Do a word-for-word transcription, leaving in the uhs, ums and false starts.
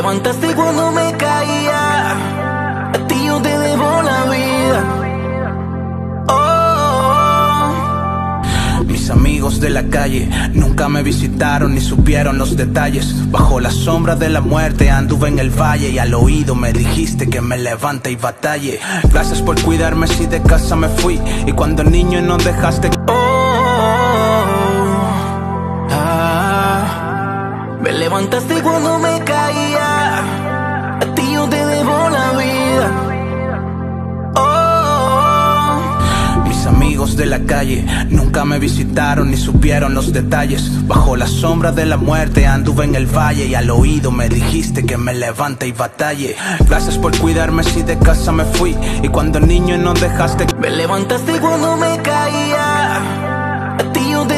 levantaste cuando me caía, a ti yo te debo la vida. Oh. Mis amigos de la calle nunca me visitaron ni supieron los detalles. Bajo la sombra de la muerte anduve en el valle y al oído me dijiste que me levante y batalle. Gracias por cuidarme si de casa me fui y cuando niño no dejaste. Oh, ah, me levantaste cuando me caía, a ti yo te debo la vida. Oh, mis amigos de la calle nunca me visitaron ni supieron los detalles. Bajo la sombra de la muerte anduve en el valle y al oído me dijiste que me levante y batalle. Gracias por cuidarme si de casa me fui y cuando niño no dejaste. Me levantaste cuando me caía, a ti yo te